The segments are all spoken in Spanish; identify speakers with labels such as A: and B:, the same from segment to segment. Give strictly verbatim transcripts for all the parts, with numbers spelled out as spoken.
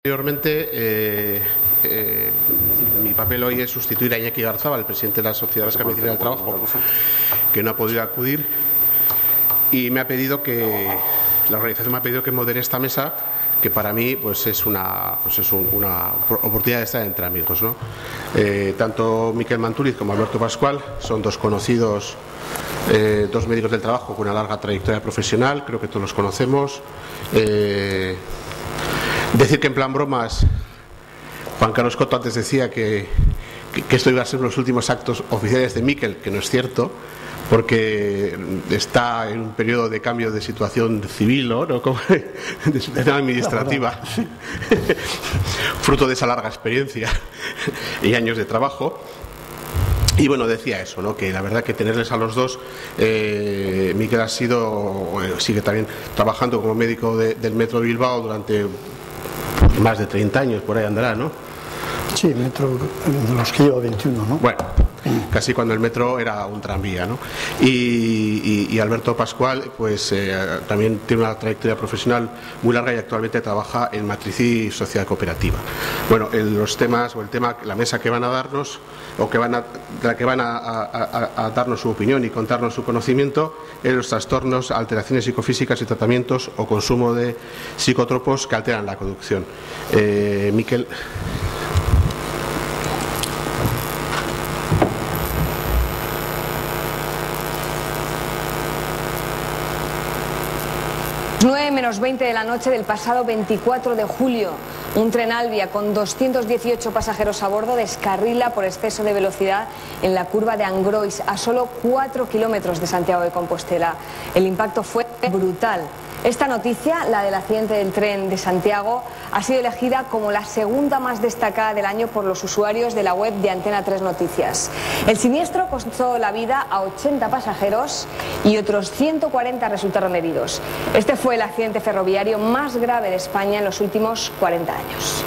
A: Anteriormente, eh, eh, mi papel hoy es sustituir a Iñaki Garzábal, el presidente de la Sociedad Vasca de Medicina del Trabajo, que no ha podido acudir, y me ha pedido que la organización me ha pedido que modere esta mesa, que para mí pues es una pues es un, una oportunidad de estar entre amigos, ¿no? Eh, tanto Miquel Mantúriz como Alberto Pascual son dos conocidos, eh, dos médicos del trabajo con una larga trayectoria profesional, creo que todos los conocemos. Eh, Decir que en plan bromas, Juan Carlos Coto antes decía que, que, que esto iba a ser los últimos actos oficiales de Miquel, que no es cierto, porque está en un periodo de cambio de situación civil, ¿no? ¿No? Como de situación administrativa, fruto de esa larga experiencia y años de trabajo. Y bueno, decía eso, ¿no? Que la verdad que tenerles a los dos, eh, Miquel ha sido, bueno, sigue también trabajando como médico de, del Metro de Bilbao durante más de treinta años, por ahí andará, ¿no?
B: Sí, Metro, de los que llevo veintiuno, ¿no?
A: Bueno, casi cuando el metro era un tranvía, ¿no? Y, y, y Alberto Pascual, pues eh, también tiene una trayectoria profesional muy larga y actualmente trabaja en Matriz y Sociedad Cooperativa. Bueno, el, los temas o el tema, la mesa que van a darnos o que van a, de la que van a, a, a, a darnos su opinión y contarnos su conocimiento es los trastornos, alteraciones psicofísicas y tratamientos o consumo de psicotropos que alteran la conducción. Eh, Miquel.
C: nueve menos veinte de la noche del pasado veinticuatro de julio, un tren Alvia con doscientos dieciocho pasajeros a bordo descarrila por exceso de velocidad en la curva de Angrois, a solo cuatro kilómetros de Santiago de Compostela. El impacto fue brutal. Esta noticia, la del accidente del tren de Santiago, ha sido elegida como la segunda más destacada del año por los usuarios de la web de Antena tres Noticias. El siniestro costó la vida a ochenta pasajeros y otros ciento cuarenta resultaron heridos. Este fue el accidente ferroviario más grave de España en los últimos cuarenta años.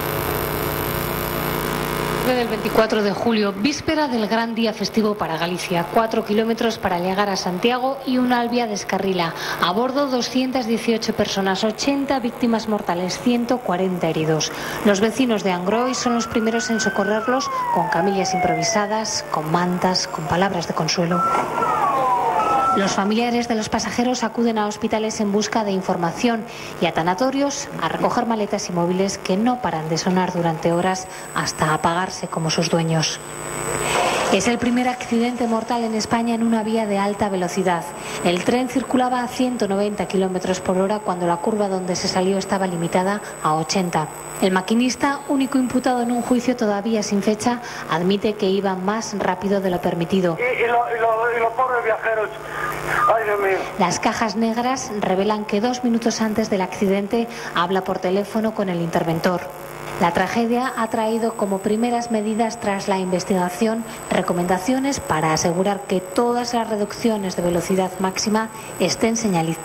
D: Del veinticuatro de julio, víspera del gran día festivo para Galicia, cuatro kilómetros para llegar a Santiago y un Alvia descarrila. A bordo doscientas dieciocho personas, ochenta víctimas mortales, ciento cuarenta heridos. Los vecinos de Angrois son los primeros en socorrerlos con camillas improvisadas, con mantas, con palabras de consuelo. Los familiares de los pasajeros acuden a hospitales en busca de información y a tanatorios a recoger maletas y móviles que no paran de sonar durante horas hasta apagarse como sus dueños. Es el primer accidente mortal en España en una vía de alta velocidad. El tren circulaba a ciento noventa kilómetros por hora cuando la curva donde se salió estaba limitada a ochenta. El maquinista, único imputado en un juicio todavía sin fecha, admite que iba más rápido de lo permitido.
E: Y, y, lo, y, lo, y los pobres viajeros. Ay, Dios mío.
D: Las cajas negras revelan que dos minutos antes del accidente habla por teléfono con el interventor. La tragedia ha traído como primeras medidas tras la investigación recomendaciones para asegurar que todas las reducciones de velocidad máxima estén señalizadas.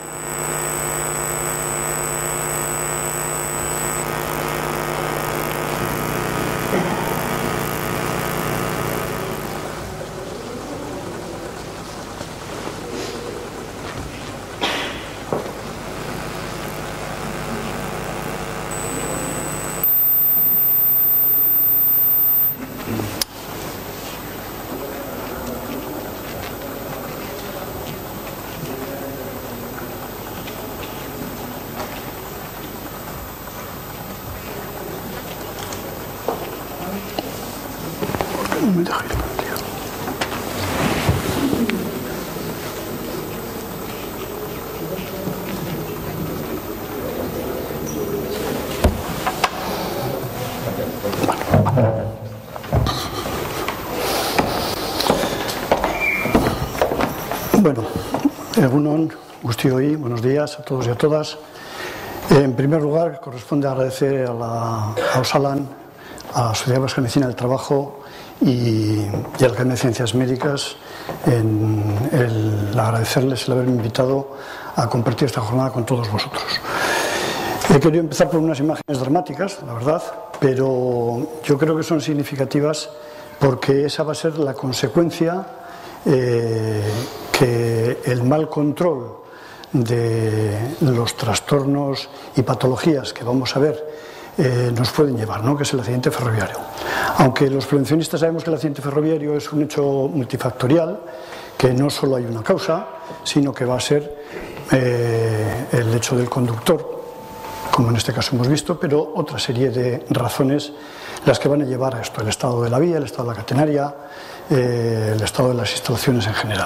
B: Bueno, egunon, guztioi, buenos días a todos y a todas. En primer lugar, corresponde agradecer a la a Osalan, a la Sociedad Vasca de Medicina del Trabajo y, y a la Academia de Ciencias Médicas en el agradecerles el haberme invitado a compartir esta jornada con todos vosotros. He querido empezar por unas imágenes dramáticas, la verdad, pero yo creo que son significativas porque esa va a ser la consecuencia eh, que el mal control de los trastornos y patologías que vamos a ver eh, nos pueden llevar, ¿no? Que es el accidente ferroviario. Aunque los prevencionistas sabemos que el accidente ferroviario es un hecho multifactorial, que no solo hay una causa, sino que va a ser eh, el hecho del conductor, como en este caso hemos visto, pero otra serie de razones las que van a llevar a esto: el estado de la vía, el estado de la catenaria, eh, el estado de las instalaciones en general.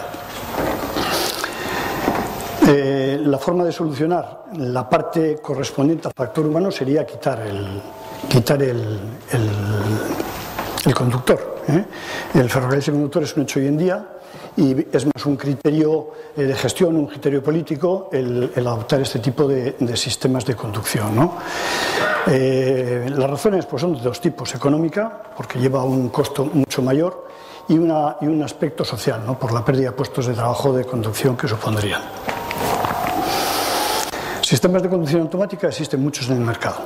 B: Eh, la forma de solucionar la parte correspondiente al factor humano sería quitar el, quitar el, el, el conductor, ¿eh? El ferrocarril sin conductor es un hecho hoy en día y es más un criterio eh, de gestión, un criterio político el, el adoptar este tipo de, de sistemas de conducción, ¿no? Eh, las razones pues, son de dos tipos: económica, porque lleva un costo mucho mayor, y, una, y un aspecto social, ¿no? Por la pérdida de puestos de trabajo de conducción que supondrían. Sistemas de conducción automática existen muchos en el mercado.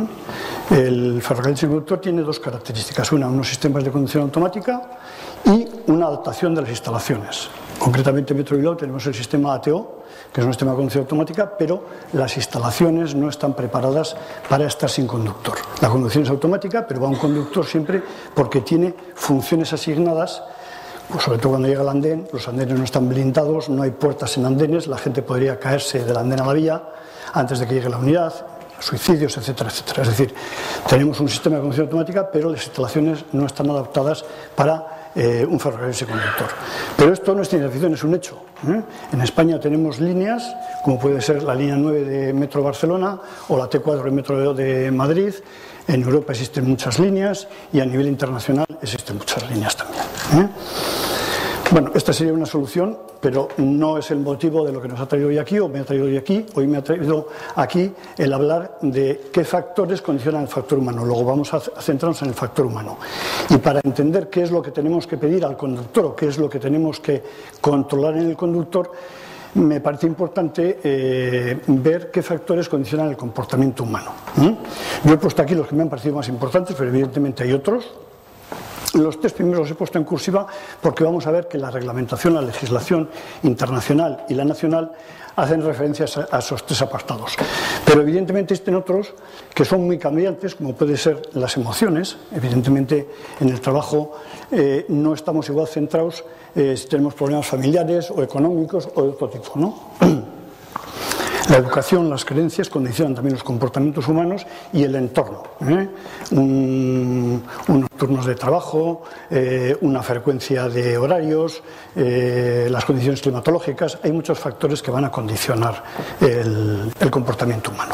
B: El ferrocarril sin conductor tiene dos características: una, unos sistemas de conducción automática y una adaptación de las instalaciones. Concretamente en Metro Bilbao tenemos el sistema A T O, que es un sistema de conducción automática, pero las instalaciones no están preparadas para estar sin conductor. La conducción es automática, pero va un conductor siempre porque tiene funciones asignadas. Pues sobre todo cuando llega al andén, los andenes no están blindados, no hay puertas en andenes, la gente podría caerse del andén a la vía antes de que llegue la unidad, suicidios, etcétera, etcétera. Es decir, tenemos un sistema de conducción automática, pero las instalaciones no están adaptadas para eh, un ferrocarril sin conductor. Pero esto no es ciencia ficción, es un hecho, ¿eh? En España tenemos líneas, como puede ser la línea nueve de Metro Barcelona o la T cuatro de Metro de Madrid. En Europa existen muchas líneas y a nivel internacional existen muchas líneas también, ¿eh? Bueno, esta sería una solución, pero no es el motivo de lo que nos ha traído hoy aquí, o me ha traído hoy aquí. Hoy me ha traído aquí el hablar de qué factores condicionan el factor humano. Luego vamos a centrarnos en el factor humano. Y para entender qué es lo que tenemos que pedir al conductor o qué es lo que tenemos que controlar en el conductor, me parece importante eh, ver qué factores condicionan el comportamiento humano. ¿Mm? Yo he puesto aquí los que me han parecido más importantes, pero evidentemente hay otros. Los tres primeros los he puesto en cursiva porque vamos a ver que la reglamentación, la legislación internacional y la nacional hacen referencias a esos tres apartados. Pero evidentemente existen otros que son muy cambiantes, como pueden ser las emociones. Evidentemente en el trabajo eh, no estamos igual centrados eh, si tenemos problemas familiares o económicos o de otro tipo, ¿no? La educación, las creencias condicionan también los comportamientos humanos y el entorno, ¿eh? Un, unos turnos de trabajo, eh, una frecuencia de horarios, eh, las condiciones climatológicas. Hay muchos factores que van a condicionar el, el comportamiento humano.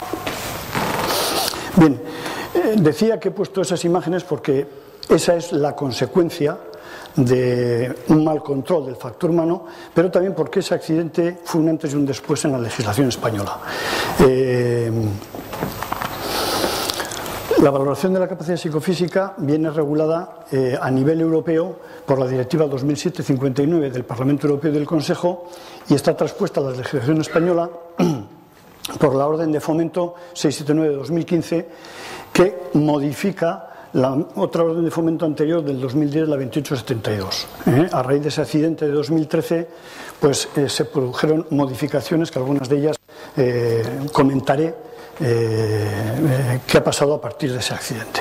B: Bien, eh, decía que he puesto esas imágenes porque esa es la consecuencia de un mal control del factor humano, pero también porque ese accidente fue un antes y un después en la legislación española. Eh, la valoración de la capacidad psicofísica viene regulada eh, a nivel europeo por la Directiva dos mil siete cincuenta y nueve del Parlamento Europeo y del Consejo, y está traspuesta a la legislación española por la Orden de Fomento seiscientos setenta y nueve de dos mil quince, que modifica la otra orden de fomento anterior del dos mil diez, la veintiocho setenta y dos. ¿eh? A raíz de ese accidente de dos mil trece, pues eh, se produjeron modificaciones, que algunas de ellas eh, comentaré eh, eh, qué ha pasado a partir de ese accidente.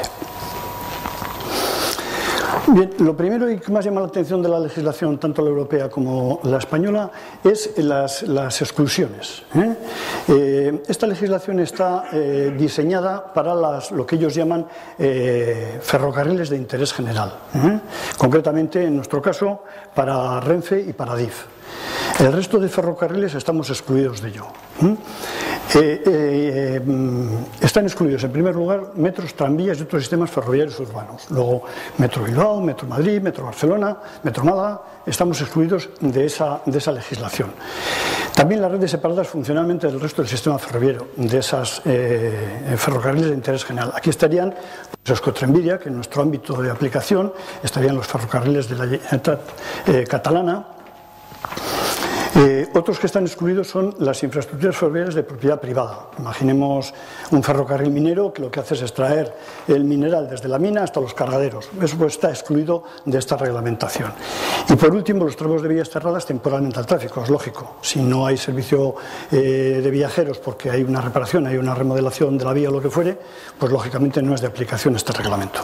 B: Bien, lo primero y que más llama la atención de la legislación, tanto la europea como la española, es las, las exclusiones. ¿eh? Eh, esta legislación está eh, diseñada para las, lo que ellos llaman eh, ferrocarriles de interés general. ¿eh? Concretamente, en nuestro caso, para Renfe y para D I F. El resto de ferrocarriles estamos excluidos de ello. ¿eh? Eh, eh, están excluidos, en primer lugar, metros, tranvías y otros sistemas ferroviarios urbanos. Luego, Metro Bilbao, Metro Madrid, Metro Barcelona, Metro Málaga, estamos excluidos de esa, de esa legislación. También las redes separadas funcionalmente del resto del sistema ferroviario, de esas eh, ferrocarriles de interés general. Aquí estarían pues, Euskotrenbidea, que en nuestro ámbito de aplicación estarían los ferrocarriles de la Generalitat eh, catalana. Eh, otros que están excluidos son las infraestructuras ferroviarias de propiedad privada. Imaginemos un ferrocarril minero que lo que hace es extraer el mineral desde la mina hasta los cargaderos. Eso pues está excluido de esta reglamentación. Y por último, los tramos de vías cerradas temporalmente al tráfico. Es lógico, si no hay servicio eh, de viajeros porque hay una reparación, hay una remodelación de la vía o lo que fuere, pues lógicamente no es de aplicación este reglamento.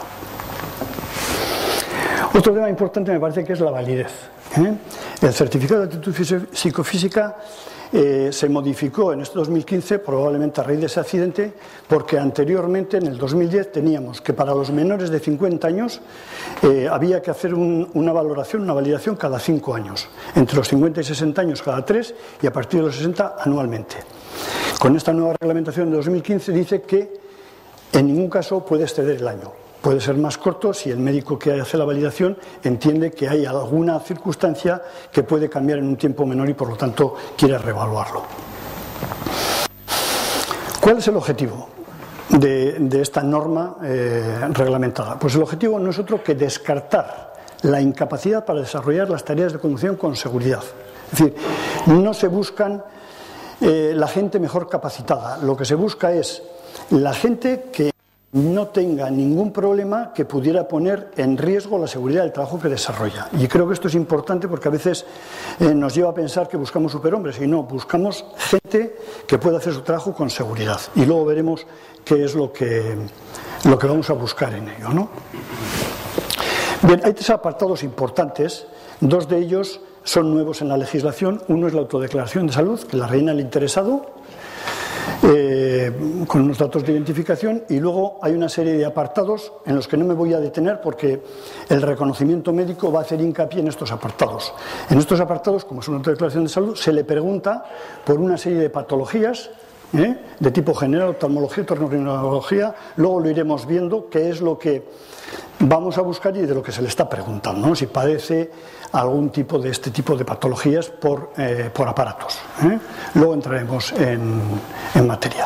B: Otro tema importante me parece que es la validez. ¿eh? El certificado de actitud psicofísica eh, se modificó en este dos mil quince, probablemente a raíz de ese accidente, porque anteriormente, en el dos mil diez, teníamos que para los menores de cincuenta años eh, había que hacer un, una valoración, una validación cada cinco años. Entre los cincuenta y sesenta años cada tres y a partir de los sesenta anualmente. Con esta nueva reglamentación de dos mil quince dice que en ningún caso puede exceder el año. Puede ser más corto si el médico que hace la validación entiende que hay alguna circunstancia que puede cambiar en un tiempo menor y por lo tanto quiere reevaluarlo. ¿Cuál es el objetivo de, de esta norma eh, reglamentada? Pues el objetivo no es otro que descartar la incapacidad para desarrollar las tareas de conducción con seguridad. Es decir, no se buscan eh, la gente mejor capacitada, lo que se busca es la gente que no tenga ningún problema que pudiera poner en riesgo la seguridad del trabajo que desarrolla. Y creo que esto es importante porque a veces eh, nos lleva a pensar que buscamos superhombres y no, buscamos gente que pueda hacer su trabajo con seguridad. Y luego veremos qué es lo que, lo que vamos a buscar en ello, ¿no? Bien, hay tres apartados importantes, dos de ellos son nuevos en la legislación. Uno es la autodeclaración de salud, que la rellena el interesado, Eh, con unos datos de identificación, y luego hay una serie de apartados en los que no me voy a detener porque el reconocimiento médico va a hacer hincapié en estos apartados. En estos apartados, como es una autodeclaración de salud, se le pregunta por una serie de patologías ¿eh? de tipo general, oftalmología, otorrinolaringología. Luego lo iremos viendo qué es lo que vamos a buscar y de lo que se le está preguntando, ¿no? Si padece algún tipo de este tipo de patologías por, eh, por aparatos. ¿eh? Luego entraremos en, en materia.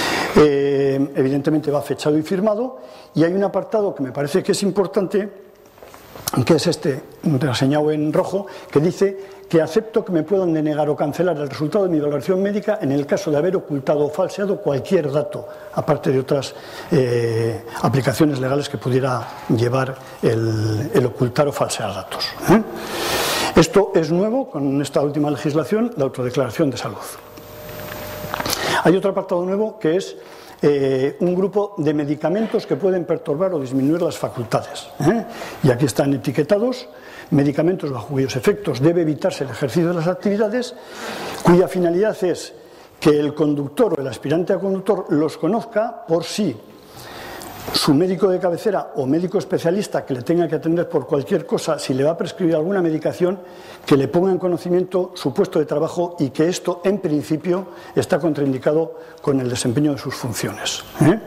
B: Eh, evidentemente va fechado y firmado, y hay un apartado que me parece que es importante, que es este, reseñado en rojo, que dice que acepto que me puedan denegar o cancelar el resultado de mi valoración médica en el caso de haber ocultado o falseado cualquier dato, aparte de otras eh, aplicaciones legales que pudiera llevar el, el ocultar o falsear datos. ¿eh? Esto es nuevo con esta última legislación, la autodeclaración de salud. Hay otro apartado nuevo que es Eh, un grupo de medicamentos que pueden perturbar o disminuir las facultades. ¿eh? Y aquí están etiquetados medicamentos bajo cuyos efectos debe evitarse el ejercicio de las actividades, cuya finalidad es que el conductor o el aspirante a conductor los conozca por si su médico de cabecera o médico especialista que le tenga que atender por cualquier cosa, si le va a prescribir alguna medicación, que le ponga en conocimiento su puesto de trabajo y que esto, en principio, está contraindicado con el desempeño de sus funciones. ¿eh?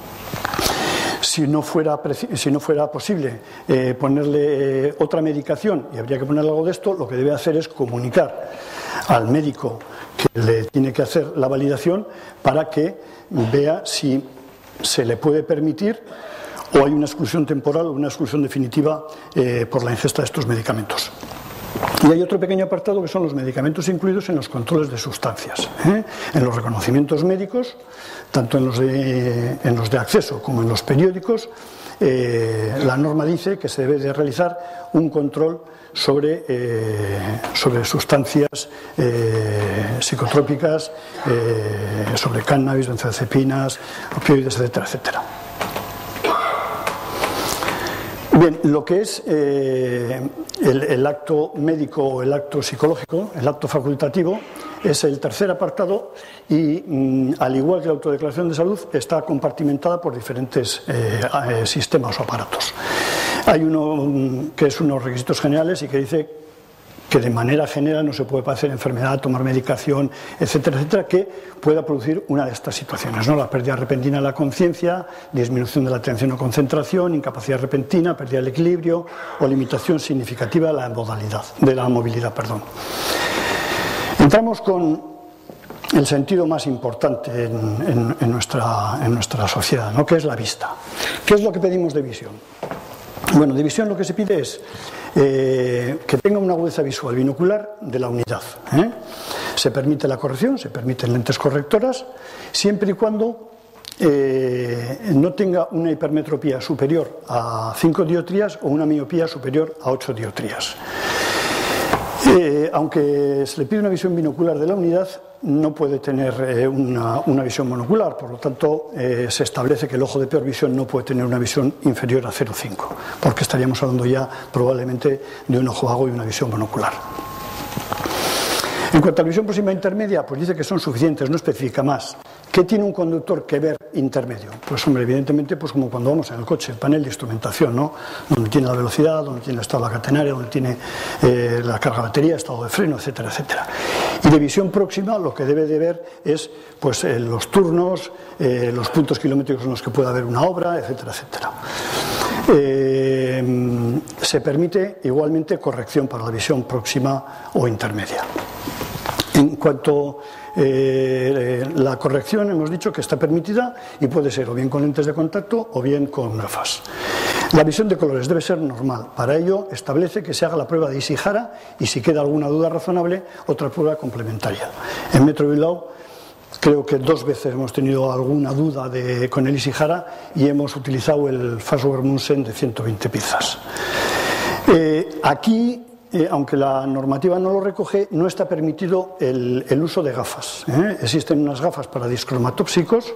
B: Si no fuera, si no fuera posible eh, ponerle eh, otra medicación y habría que ponerle algo de esto, lo que debe hacer es comunicar al médico que le tiene que hacer la validación para que vea si se le puede permitir o hay una exclusión temporal o una exclusión definitiva eh, por la ingesta de estos medicamentos. Y hay otro pequeño apartado que son los medicamentos incluidos en los controles de sustancias, ¿eh? en los reconocimientos médicos, tanto en los de, en los de acceso como en los periódicos. Eh, la norma dice que se debe de realizar un control sobre, eh, sobre sustancias eh, psicotrópicas, eh, sobre cannabis, benzodiazepinas, opioides, etcétera, etcétera. Bien, lo que es eh, el, el acto médico o el acto psicológico, el acto facultativo, es el tercer apartado y, mmm, al igual que la autodeclaración de salud, está compartimentada por diferentes eh, eh, sistemas o aparatos. Hay uno mmm, que es unos requisitos generales y que dice que de manera general no se puede padecer enfermedad, tomar medicación, etcétera, etcétera, que pueda producir una de estas situaciones, ¿no? La pérdida repentina de la conciencia, disminución de la atención o concentración, incapacidad repentina, pérdida del equilibrio o limitación significativa de la modalidad, de la movilidad, perdón. Entramos con el sentido más importante en, en, en, nuestra, en nuestra sociedad, ¿no? Que es la vista. ¿Qué es lo que pedimos de visión? Bueno, de visión lo que se pide es eh, que tenga una agudeza visual binocular de la unidad. ¿eh? Se permite la corrección, se permiten lentes correctoras, siempre y cuando eh, no tenga una hipermetropía superior a cinco dioptrías o una miopía superior a ocho dioptrías. Eh, aunque se le pide una visión binocular de la unidad, no puede tener eh, una, una visión monocular, por lo tanto eh, se establece que el ojo de peor visión no puede tener una visión inferior a cero coma cinco, porque estaríamos hablando ya probablemente de un ojo vago y una visión monocular. En cuanto a la visión próxima intermedia, pues dice que son suficientes, no especifica más. ¿Qué tiene un conductor que ver intermedio? Pues hombre, evidentemente, pues como cuando vamos en el coche, el panel de instrumentación, ¿no? Donde tiene la velocidad, donde tiene el estado de la catenaria, donde tiene eh, la carga de batería, estado de freno, etcétera, etcétera. Y de visión próxima lo que debe de ver es pues eh, los turnos, eh, los puntos kilométricos en los que pueda haber una obra, etcétera, etcétera. Eh, se permite igualmente corrección para la visión próxima o intermedia. En cuanto a eh, la corrección, hemos dicho que está permitida y puede ser o bien con lentes de contacto o bien con gafas. La visión de colores debe ser normal. Para ello establece que se haga la prueba de Ishihara y, si queda alguna duda razonable, otra prueba complementaria. En Metro Bilbao creo que dos veces hemos tenido alguna duda de, con el Ishihara, y hemos utilizado el Fastware Munsen de ciento veinte piezas. Eh, aquí Eh, aunque la normativa no lo recoge, no está permitido el, el uso de gafas. ¿eh? Existen unas gafas para discromatópsicos.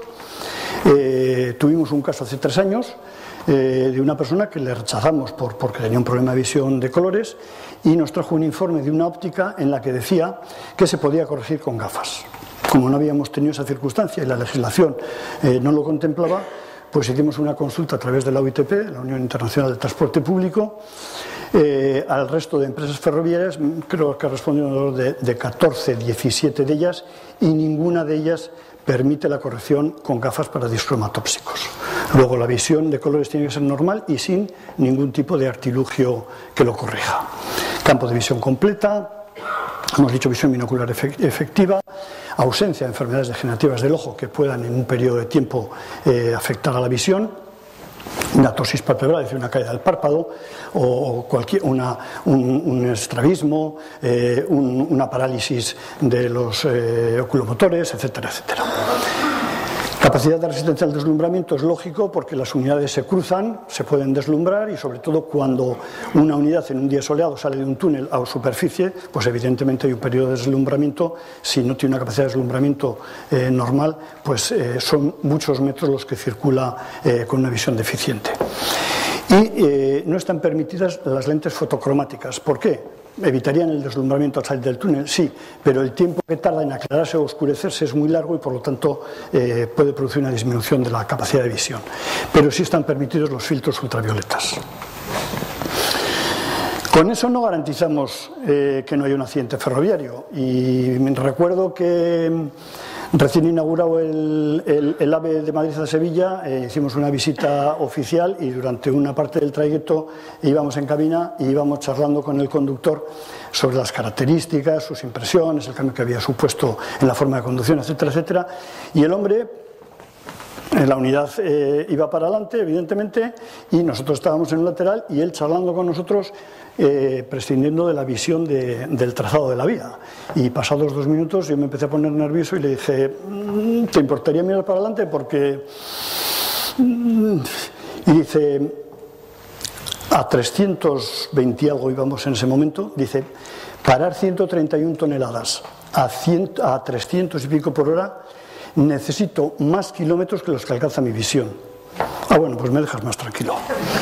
B: Eh, tuvimos un caso hace tres años eh, de una persona que le rechazamos por, porque tenía un problema de visión de colores, y nos trajo un informe de una óptica en la que decía que se podía corregir con gafas. Como no habíamos tenido esa circunstancia y la legislación eh, no lo contemplaba, pues hicimos una consulta a través de la U I T P, la Unión Internacional del Transporte Público, eh, al resto de empresas ferroviarias. Creo que respondieron de, de catorce, diecisiete de ellas, y ninguna de ellas permite la corrección con gafas para discromatópsicos. Luego, la visión de colores tiene que ser normal y sin ningún tipo de artilugio que lo corrija. Campo de visión completa, hemos dicho visión binocular efectiva, ausencia de enfermedades degenerativas del ojo que puedan en un periodo de tiempo eh, afectar a la visión, una ptosis palpebral, es decir, una caída del párpado, o cualquier, una, un, un estrabismo, eh, un, una parálisis de los eh, oculomotores, etcétera, etcétera. Capacidad de resistencia al deslumbramiento es lógico, porque las unidades se cruzan, se pueden deslumbrar, y sobre todo cuando una unidad en un día soleado sale de un túnel a superficie, pues evidentemente hay un periodo de deslumbramiento. Si no tiene una capacidad de deslumbramiento eh, normal, pues eh, son muchos metros los que circula eh, con una visión deficiente. Y eh, no están permitidas las lentes fotocromáticas. ¿Por qué? ¿Evitarían el deslumbramiento al salir del túnel? Sí, pero el tiempo que tarda en aclararse o oscurecerse es muy largo, y por lo tanto eh, puede producir una disminución de la capacidad de visión. Pero sí están permitidos los filtros ultravioletas. Con eso no garantizamos eh, que no haya un accidente ferroviario. Y recuerdo que recién inaugurado el, el, el AVE de Madrid a Sevilla, eh, hicimos una visita oficial, y durante una parte del trayecto íbamos en cabina y íbamos charlando con el conductor sobre las características, sus impresiones, el cambio que había supuesto en la forma de conducción, etcétera, etcétera. Y el hombre, la unidad eh, iba para adelante, evidentemente, y nosotros estábamos en un lateral, y él charlando con nosotros, eh, prescindiendo de la visión de, del trazado de la vía. Y pasados dos minutos yo me empecé a poner nervioso y le dije: ¿te importaría mirar para adelante? Porque... Y dice, a trescientos veinte y algo íbamos en ese momento, dice, parar ciento treinta y una toneladas a, cien, a trescientos y pico por hora, necesito más kilómetros que los que alcanza mi visión. Ah, bueno, pues me dejas más tranquilo.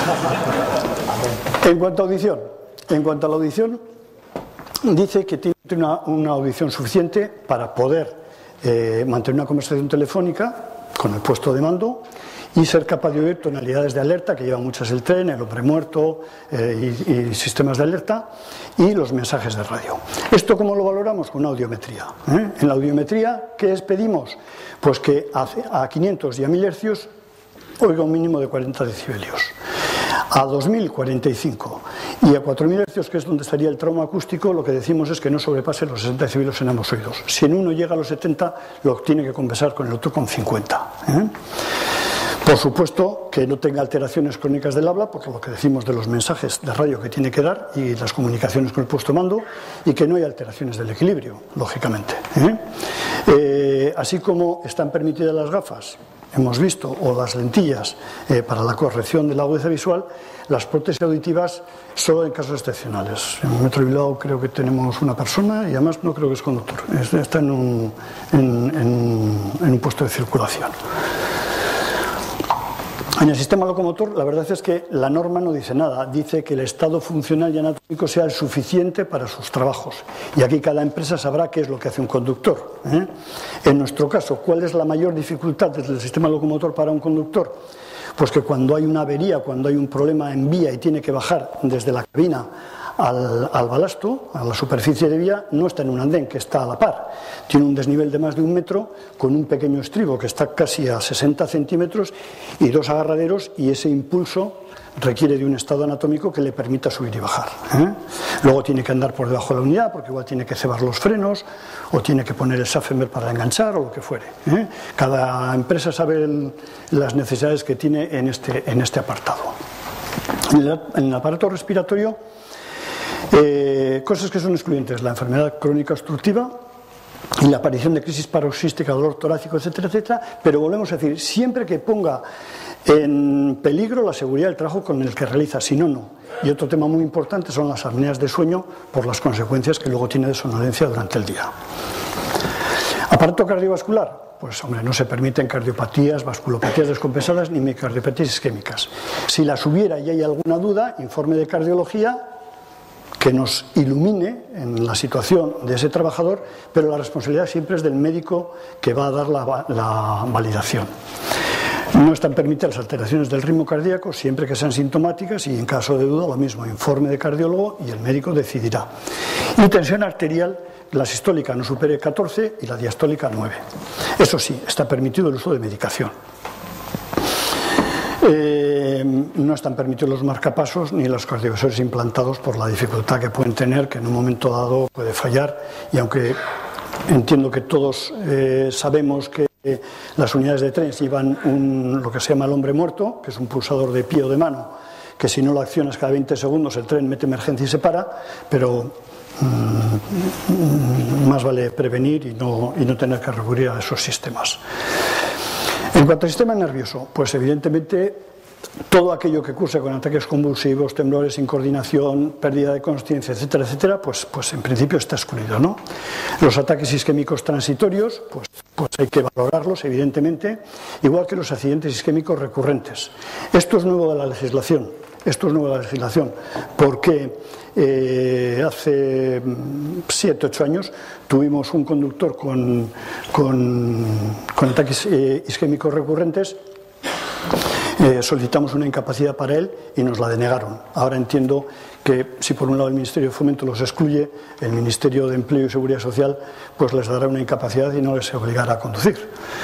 B: En cuanto a audición, en cuanto a la audición, dice que tiene una, una audición suficiente para poder eh, mantener una conversación telefónica con el puesto de mando y ser capaz de oír tonalidades de alerta, que llevan muchas el tren, el hombre muerto eh, y, y sistemas de alerta, y los mensajes de radio. ¿Esto cómo lo valoramos? Con una audiometría. ¿eh? En la audiometría, ¿qué les pedimos? Pues que a, a quinientos y a mil hercios oiga un mínimo de cuarenta decibelios. A dos mil, cuarenta y cinco. Y a cuatro mil hercios, que es donde estaría el trauma acústico, lo que decimos es que no sobrepase los sesenta decibelios en ambos oídos. Si en uno llega a los setenta, lo tiene que compensar con el otro con cincuenta. ¿eh? Por supuesto que no tenga alteraciones crónicas del habla, por lo que decimos de los mensajes de radio que tiene que dar y las comunicaciones con el puesto mando, y que no hay alteraciones del equilibrio, lógicamente. ¿eh? Eh, así como están permitidas las gafas, hemos visto, o las lentillas eh, para la corrección de la agudeza visual, las prótesis auditivas solo en casos excepcionales. En Metro Bilbao creo que tenemos una persona y además no creo que es conductor, está en un, en, en, en un puesto de circulación. En el sistema locomotor, la verdad es que la norma no dice nada, dice que el estado funcional y anatómico sea el suficiente para sus trabajos. Y aquí cada empresa sabrá qué es lo que hace un conductor. ¿eh? En nuestro caso, ¿cuál es la mayor dificultad desde el sistema locomotor para un conductor? Pues que cuando hay una avería, cuando hay un problema en vía y tiene que bajar desde la cabina al, al balasto, a la superficie de vía, no está en un andén, que está a la par. Tiene un desnivel de más de un metro, con un pequeño estribo que está casi a sesenta centímetros y dos agarraderos, y ese impulso requiere de un estado anatómico que le permita subir y bajar. ¿eh? Luego tiene que andar por debajo de la unidad, porque igual tiene que cebar los frenos, o tiene que poner el Schaffenberg para enganchar, o lo que fuere. ¿eh? Cada empresa sabe el, las necesidades que tiene en este, en este apartado. En el, en el aparato respiratorio, eh, cosas que son excluyentes: la enfermedad crónica obstructiva y la aparición de crisis paroxística, dolor torácico, etcétera, etcétera, pero volvemos a decir, siempre que ponga en peligro la seguridad del trabajo con el que realiza, si no, no. Y otro tema muy importante son las apneas de sueño, por las consecuencias que luego tiene de somnolencia durante el día. Aparato cardiovascular, pues hombre, no se permiten cardiopatías, vasculopatías descompensadas ni micardiopatías isquémicas. Si las hubiera y hay alguna duda, informe de cardiología que nos ilumine en la situación de ese trabajador, pero la responsabilidad siempre es del médico que va a dar la, la validación. No están permitidas las alteraciones del ritmo cardíaco siempre que sean sintomáticas, y en caso de duda lo mismo, informe de cardiólogo y el médico decidirá. Y tensión arterial, la sistólica no supere catorce y la diastólica nueve. Eso sí, está permitido el uso de medicación. Eh, no están permitidos los marcapasos ni los cardiovisores implantados por la dificultad que pueden tener, que en un momento dado puede fallar, y aunque entiendo que todos eh, sabemos que las unidades de tren llevan un, lo que se llama el hombre muerto, que es un pulsador de pie o de mano, que si no lo accionas cada veinte segundos el tren mete emergencia y se para, pero mmm, más vale prevenir y no, y no tener que recurrir a esos sistemas. En cuanto al sistema nervioso, pues evidentemente todo aquello que curse con ataques convulsivos, temblores, incoordinación, pérdida de consciencia, etcétera, etcétera, pues, pues en principio está excluido, ¿no? Los ataques isquémicos transitorios, pues, pues hay que valorarlos, evidentemente, igual que los accidentes isquémicos recurrentes. Esto es nuevo de la legislación, esto es nuevo de la legislación, porque eh, hace siete, ocho años tuvimos un conductor con, con, con ataques eh, isquémicos recurrentes. Eh, solicitamos una incapacidad para él y nos la denegaron. Ahora entiendo que si por un lado el Ministerio de Fomento los excluye, el Ministerio de Empleo y Seguridad Social pues les dará una incapacidad y no les obligará a conducir.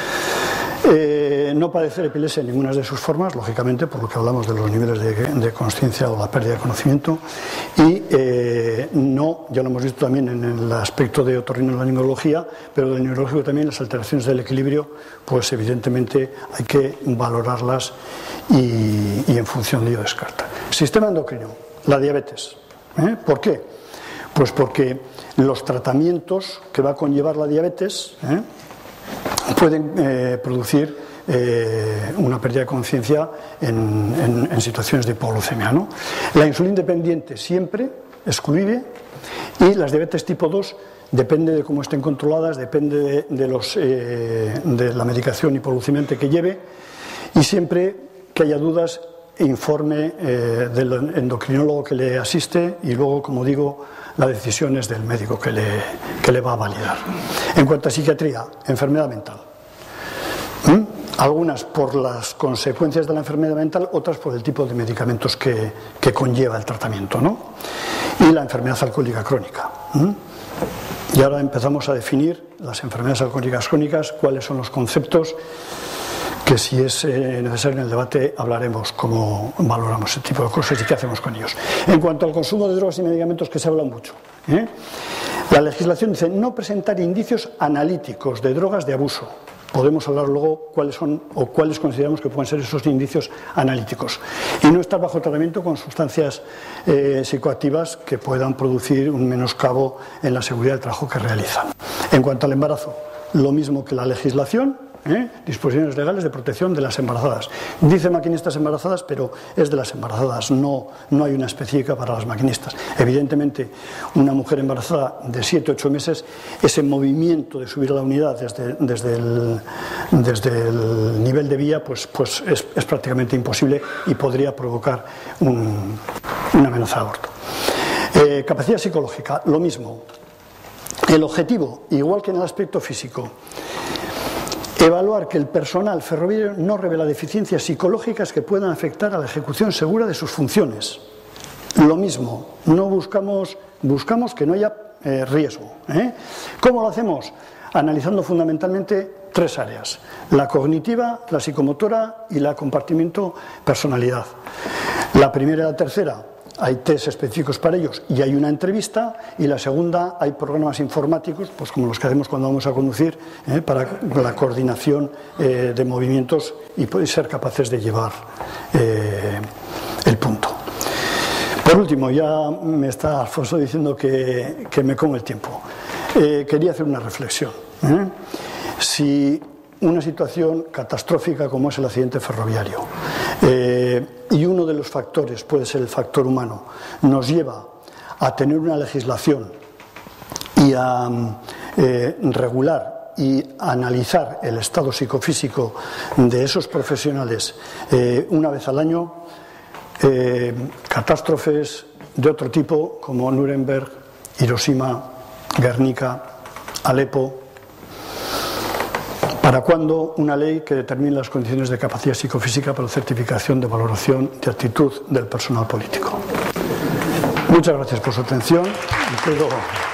B: Eh, no padecer epilepsia en ninguna de sus formas, lógicamente, por lo que hablamos de los niveles de, de consciencia o la pérdida de conocimiento, y eh, no, ya lo hemos visto también en el aspecto de otorrinolaringología, pero del neurológico también, las alteraciones del equilibrio, pues evidentemente hay que valorarlas y, y en función de ello descartar. Sistema endocrino, la diabetes. ¿eh? ¿Por qué? Pues porque los tratamientos que va a conllevar la diabetes ¿eh? pueden eh, producir eh, una pérdida de conciencia en, en, en situaciones de hipoglucemia, ¿no? La insulina dependiente siempre excluible, y las diabetes tipo dos depende de cómo estén controladas, depende de, de, los, eh, de la medicación hipoglucemiante que lleve, y siempre que haya dudas informe eh, del endocrinólogo que le asiste, y luego, como digo, la decisión es del médico que le, que le va a validar. En cuanto a psiquiatría, enfermedad mental. ¿Mm? Algunas por las consecuencias de la enfermedad mental, otras por el tipo de medicamentos que, que conlleva el tratamiento, ¿no? Y la enfermedad alcohólica crónica. ¿Mm? Y ahora empezamos a definir las enfermedades alcohólicas crónicas, cuáles son los conceptos, que si es eh, necesario en el debate hablaremos cómo valoramos ese tipo de cosas y qué hacemos con ellos. En cuanto al consumo de drogas y medicamentos, que se habla mucho, ¿eh? La legislación dice no presentar indicios analíticos de drogas de abuso. podemos hablar luego cuáles son o cuáles consideramos que pueden ser esos indicios analíticos. Y no estar bajo tratamiento con sustancias eh, psicoactivas que puedan producir un menoscabo en la seguridad del trabajo que realizan. En cuanto al embarazo, lo mismo que la legislación, ¿eh? disposiciones legales de protección de las embarazadas. Dice maquinistas embarazadas, pero es de las embarazadas, no, no hay una específica para las maquinistas. Evidentemente, una mujer embarazada de siete a ocho meses, ese movimiento de subir a la unidad desde, desde, el, desde el nivel de vía pues, pues es, es prácticamente imposible y podría provocar un, una amenaza de aborto. Eh, capacidad psicológica, lo mismo. El objetivo, igual que en el aspecto físico, evaluar que el personal ferroviario no revela deficiencias psicológicas que puedan afectar a la ejecución segura de sus funciones. Lo mismo, no buscamos, buscamos que no haya eh, riesgo. ¿eh? ¿Cómo lo hacemos? Analizando fundamentalmente tres áreas: la cognitiva, la psicomotora y la compartimiento personalidad. La primera y la tercera, hay test específicos para ellos y hay una entrevista, y la segunda, hay programas informáticos, pues como los que hacemos cuando vamos a conducir, eh, para la coordinación eh, de movimientos y poder ser capaces de llevar eh, el punto. Por último, ya me está Alfonso diciendo que, que me como el tiempo. Eh, quería hacer una reflexión. ¿eh? Si una situación catastrófica como es el accidente ferroviario, eh, y uno de los factores puede ser el factor humano, nos lleva a tener una legislación y a eh, regular y analizar el estado psicofísico de esos profesionales eh, una vez al año, eh, catástrofes de otro tipo como Nuremberg, Hiroshima, Guernica, Alepo. ¿Para cuándo una ley que determine las condiciones de capacidad psicofísica para la certificación de valoración de actitud del personal político? Muchas gracias por su atención. Y puedo...